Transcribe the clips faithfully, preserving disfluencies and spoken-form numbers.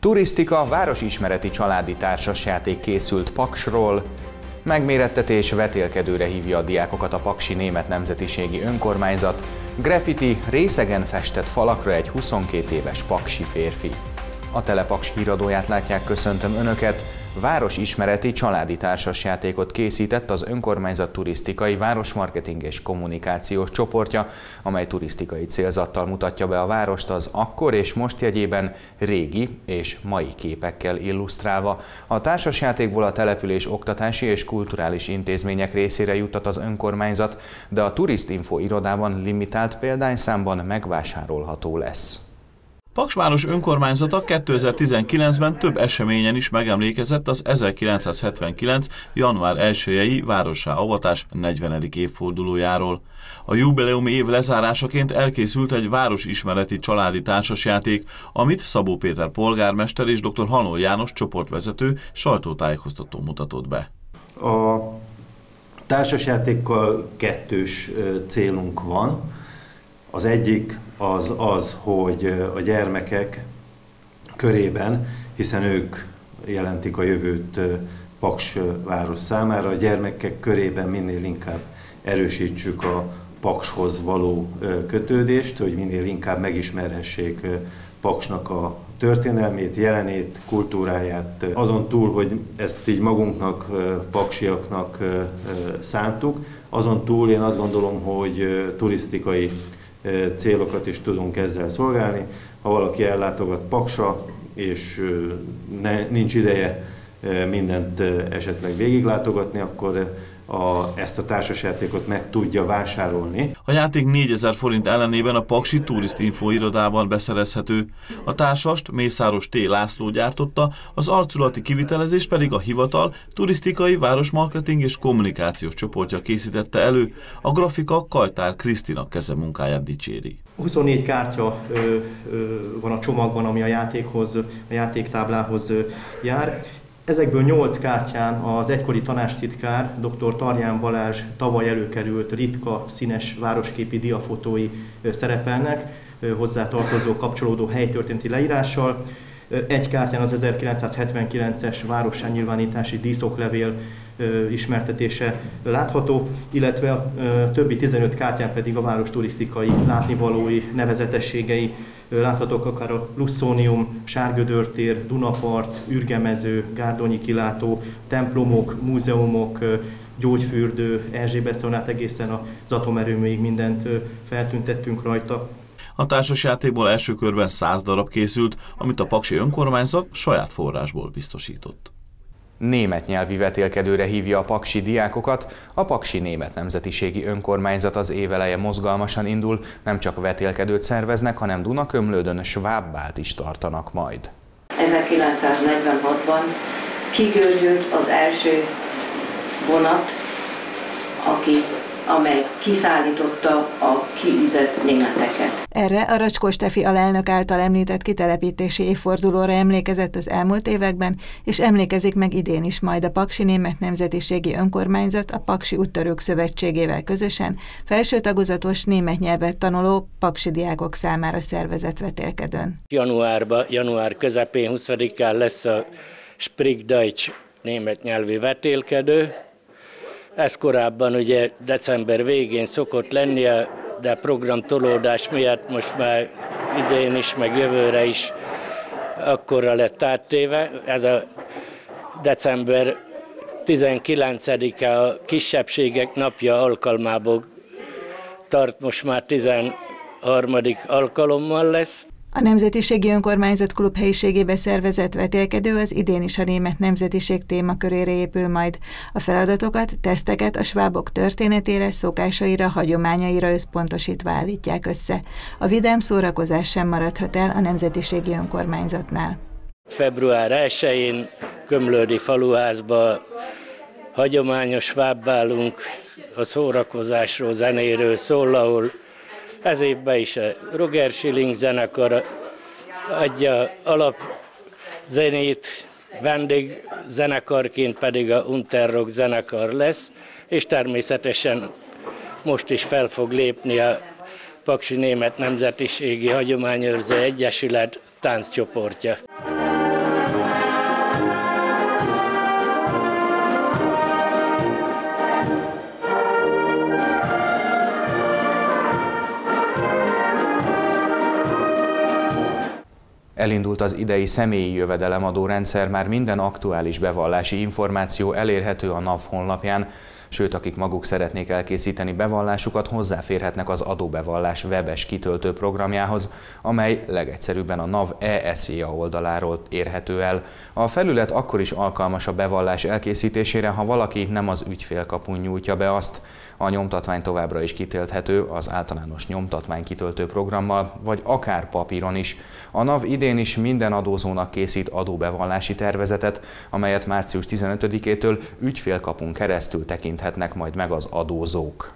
Turisztika, városismereti családi társasjáték készült Paksról, megmérettetés vetélkedőre hívja a diákokat a paksi német nemzetiségi önkormányzat, graffiti, részegen festett falakra egy huszonkét éves paksi férfi. A Telepaks híradóját látják, köszöntöm Önöket! Városismereti családi társasjátékot készített az önkormányzat turisztikai, városmarketing és kommunikációs csoportja, amely turisztikai célzattal mutatja be a várost az akkor és most jegyében régi és mai képekkel illusztrálva. A társasjátékból a település oktatási és kulturális intézmények részére juttat az önkormányzat, de a Turistinfo irodában limitált példányszámban megvásárolható lesz. Paks város önkormányzata kétezer-tizenkilencben több eseményen is megemlékezett az ezerkilencszázhetvenkilenc. január elsejei várossá avatás negyvenedik évfordulójáról. A jubileumi év lezárásaként elkészült egy városismereti családi társasjáték, amit Szabó Péter polgármester és dr. Hanol János csoportvezető sajtótájékoztató mutatott be. A társasjátékkal kettős célunk van. Az egyik az az, hogy a gyermekek körében, hiszen ők jelentik a jövőt Paks város számára, a gyermekek körében minél inkább erősítsük a Pakshoz való kötődést, hogy minél inkább megismerhessék Paksnak a történelmét, jelenét, kultúráját. Azon túl, hogy ezt így magunknak, paksiaknak szántuk, azon túl én azt gondolom, hogy turisztikai célokat is tudunk ezzel szolgálni. Ha valaki ellátogat Paksra, és ne, nincs ideje mindent esetleg végiglátogatni, akkor a, ezt a társasjátékot meg tudja vásárolni. A játék négyezer forint ellenében a paksi Turistinfo irodában beszerezhető. A társast Mészáros T. László gyártotta, az arculati kivitelezést pedig a hivatal turisztikai, városmarketing és kommunikációs csoportja készítette elő. A grafika Kajtár Krisztina kezemunkáját dicséri. huszonnégy kártya ö, ö, van a csomagban, ami a játékhoz, a játéktáblához ö, jár. Ezekből nyolc kártyán az egykori tanácstitkár, dr. Tarján Balázs tavaly előkerült ritka színes városképi diafotói szerepelnek, hozzá tartozó kapcsolódó helytörténeti leírással. Egy kártyán az ezerkilencszázhetvenkilences várossá-nyilvánítási díszoklevél ismertetése látható, illetve a többi tizenöt kártyán pedig a város turisztikai látnivalói, nevezetességei láthatók, akár a Lusszónium, Sárgödörtér, Dunapart, Ürgemező, Gárdonyi kilátó, templomok, múzeumok, gyógyfürdő, Erzsébet szonát egészen az atomerőműig mindent feltüntettünk rajta. A társasjátékból első körben száz darab készült, amit a paksi önkormányzat saját forrásból biztosított. Német nyelvi vetélkedőre hívja a paksi diákokat. A paksi német nemzetiségi önkormányzat az éveleje mozgalmasan indul, nem csak vetélkedőt szerveznek, hanem Dunakömlődön svábbált is tartanak majd. ezerkilencszáznegyvenhatban kigörgyült az első vonat, aki, amely kiszállította a kiűzött németeket. Erre a Racskó Stefi alelnök által említett kitelepítési évfordulóra emlékezett az elmúlt években, és emlékezik meg idén is majd a Paksi Német Nemzetiségi Önkormányzat a Paksi Úttörők Szövetségével közösen felső tagozatos német nyelvet tanuló paksi diákok számára szervezett vetélkedőn. Januárban, január közepén huszadikán lesz a Sprich Deutsch német nyelvi vetélkedő. Ez korábban ugye december végén szokott lennie, de programtolódás miatt most már idén is, meg jövőre is akkorra lett áttéve. Ez a december tizenkilencedike a kisebbségek napja alkalmából tart, most már tizenharmadik alkalommal lesz. A Nemzetiségi Önkormányzat klub helyiségébe szervezett vetélkedő az idén is a német nemzetiség témakörére épül majd. A feladatokat, teszteket a svábok történetére, szokásaira, hagyományaira összpontosítva állítják össze. A vidám szórakozás sem maradhat el a Nemzetiségi Önkormányzatnál. február elsején Kömlődi faluházba hagyományos svábbálunk, a szórakozásról, zenéről szól, ahol ez évben is a Roger Schilling zenekar adja alapzenét, vendégzenekarként pedig a Unterrock zenekar lesz, és természetesen most is fel fog lépni a Paksi Német Nemzetiségi Hagyományőrző Egyesület tánccsoportja. Elindult az idei személyi jövedelemadó rendszer, már minden aktuális bevallási információ elérhető a NAV honlapján, sőt, akik maguk szeretnék elkészíteni bevallásukat, hozzáférhetnek az adóbevallás webes kitöltő programjához, amely legegyszerűbben a NAV E S Z A oldaláról érhető el. A felület akkor is alkalmas a bevallás elkészítésére, ha valaki nem az ügyfélkapun nyújtja be azt. A nyomtatvány továbbra is kitölthető az általános nyomtatvány kitöltő programmal, vagy akár papíron is. A NAV idén is minden adózónak készít adóbevallási tervezetet, amelyet március tizenötödikétől ügyfélkapun keresztül tekinthetnek majd meg az adózók.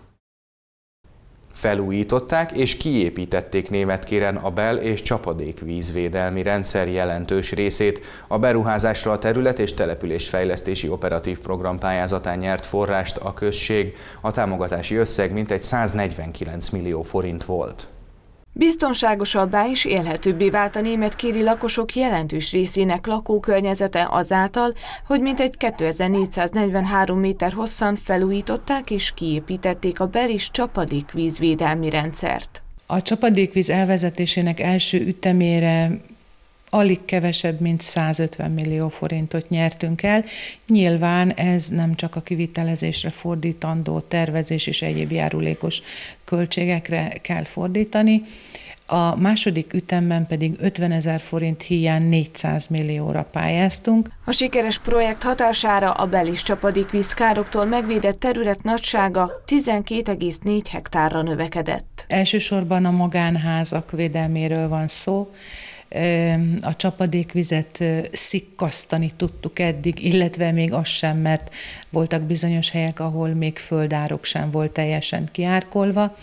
Felújították és kiépítették Németkéren a bel- és csapadékvízvédelmi rendszer jelentős részét. A beruházásra a terület- és településfejlesztési operatív program pályázatán nyert forrást a község. A támogatási összeg mintegy száznegyvenkilenc millió forint volt. Biztonságosabbá és élhetőbbé vált a németkéri lakosok jelentős részének lakókörnyezete azáltal, hogy mintegy kétezer-négyszáznegyvenhárom méter hosszan felújították és kiépítették a bel- és csapadékvízvédelmi rendszert. A csapadékvíz elvezetésének első ütemére alig kevesebb, mint százötven millió forintot nyertünk el. Nyilván ez nem csak a kivitelezésre fordítandó tervezés és egyéb járulékos költségekre kell fordítani. A második ütemben pedig ötvenezer forint híján négyszáz millióra pályáztunk. A sikeres projekt hatására a bel- és csapadékvíz károktól megvédett terület nagysága tizenkét egész négy hektárra növekedett. Elsősorban a magánházak védelméről van szó. A csapadékvizet szikkasztani tudtuk eddig, illetve még az sem, mert voltak bizonyos helyek, ahol még földárok sem volt teljesen kiárkolva.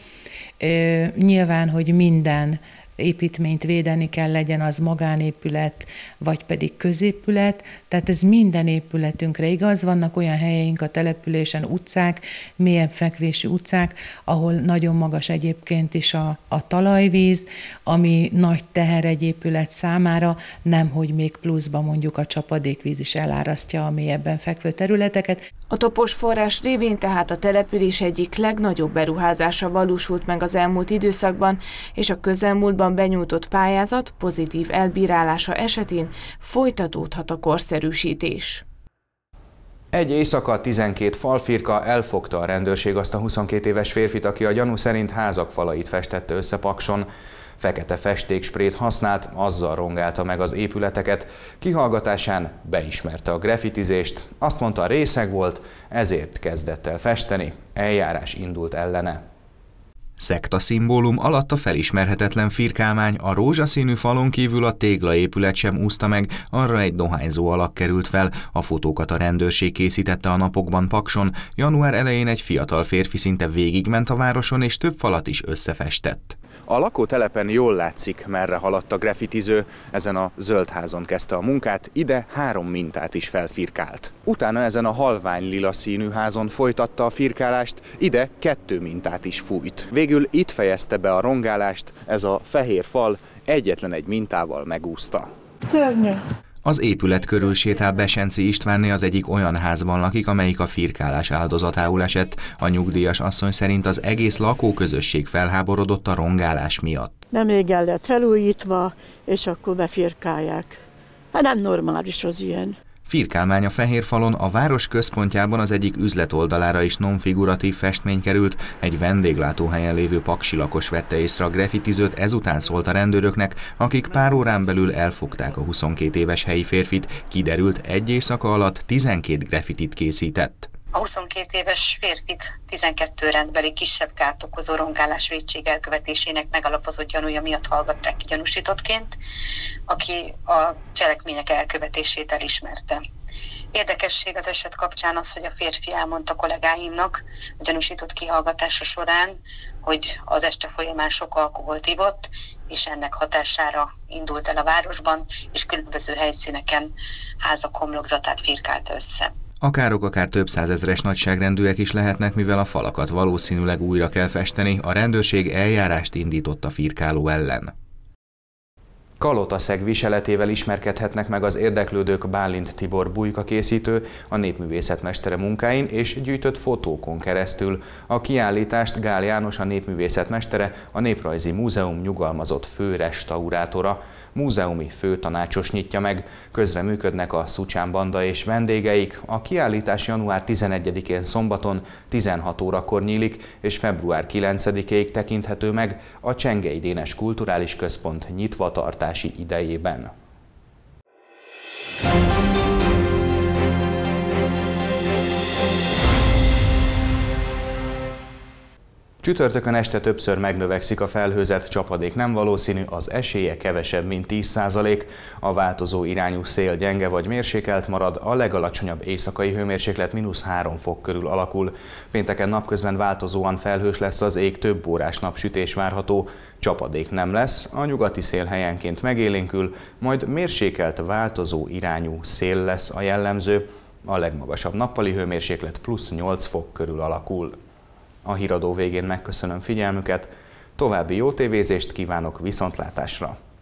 Nyilván, hogy minden építményt védeni kell, legyen az magánépület, vagy pedig középület, tehát ez minden épületünkre igaz. Vannak olyan helyeink a településen, utcák, mélyen fekvésű utcák, ahol nagyon magas egyébként is a, a talajvíz, ami nagy teher egy épület számára, nemhogy még pluszban mondjuk a csapadékvíz is elárasztja a mélyebben fekvő területeket. A topos forrás révén tehát a település egyik legnagyobb beruházása valósult meg az elmúlt időszakban, és a közelmúltban benyújtott pályázat pozitív elbírálása esetén folytatódhat a korszerűsítés. Egy éjszaka tizenkét falfirka elfogta a rendőrség azt a huszonkét éves férfit, aki a gyanú szerint házak falait festette össze Pakson. Fekete festéksprét használt, azzal rongálta meg az épületeket. Kihallgatásán beismerte a graffitizést, azt mondta, részeg volt, ezért kezdett el festeni, eljárás indult ellene. Szekta szimbólum alatt a felismerhetetlen firkálmány, a rózsaszínű falon kívül a téglaépület sem úszta meg, arra egy dohányzó alak került fel. A fotókat a rendőrség készítette a napokban Pakson. Január elején egy fiatal férfi szinte végigment a városon és több falat is összefestett. A lakótelepen jól látszik, merre haladt a graffitiző. Ezen a zöld házon kezdte a munkát, ide három mintát is felfirkált. Utána ezen a halvány lila színű házon folytatta a firkálást, ide kettő mintát is fújt. Végül itt fejezte be a rongálást, ez a fehér fal egyetlen egy mintával megúszta. Szörnyű. Az épület körül sétál Besenci Istvánné, az egyik olyan házban lakik, amelyik a firkálás áldozatául esett. A nyugdíjas asszony szerint az egész lakóközösség felháborodott a rongálás miatt. Nem égen lett felújítva, és akkor befirkálják. Hát nem normális az ilyen. Firkálmány a fehér falon, a város központjában az egyik üzlet oldalára is nonfiguratív festmény került. Egy vendéglátóhelyen lévő paksi lakos vette észre a graffitizőt, ezután szólt a rendőröknek, akik pár órán belül elfogták a huszonkét éves helyi férfit. Kiderült, egy éjszaka alatt tizenkét graffitit készített. A huszonkét éves férfit tizenkettő rendbeli kisebb kárt okozó rongálás vétség elkövetésének megalapozott gyanúja miatt hallgatták ki gyanúsítottként, aki a cselekmények elkövetését elismerte. Érdekesség az eset kapcsán az, hogy a férfi elmondta kollégáimnak a gyanúsított kihallgatása során, hogy az este folyamán sok alkoholt ivott, és ennek hatására indult el a városban, és különböző helyszíneken házak homlokzatát firkálta össze. A károk akár több százezres nagyságrendűek is lehetnek, mivel a falakat valószínűleg újra kell festeni. A rendőrség eljárást indított a firkáló ellen. Kalotaszeg viseletével ismerkedhetnek meg az érdeklődők Bálint Tibor bujkakészítő, a népművészetmestere munkáin és gyűjtött fotókon keresztül. A kiállítást Gál János, a népművészetmestere, a Néprajzi Múzeum nyugalmazott fő restaurátora, múzeumi főtanácsos nyitja meg. Közreműködnek a Szucsán banda és vendégeik. A kiállítás január tizenegyedikén szombaton tizenhat órakor nyílik, és február kilencedikéig tekinthető meg a Csengei Dénes Kulturális Központ nyitvatartási idejében. Csütörtökön este többször megnövekszik a felhőzet, csapadék nem valószínű, az esélye kevesebb, mint tíz százalék. A változó irányú szél gyenge vagy mérsékelt marad, a legalacsonyabb éjszakai hőmérséklet mínusz három fok körül alakul. Pénteken napközben változóan felhős lesz az ég, több órás napsütés várható. Csapadék nem lesz, a nyugati szél helyenként megélénkül, majd mérsékelt változó irányú szél lesz a jellemző. A legmagasabb nappali hőmérséklet plusz nyolc fok körül alakul. A híradó végén megköszönöm figyelmüket, további jó tévézést kívánok, viszontlátásra!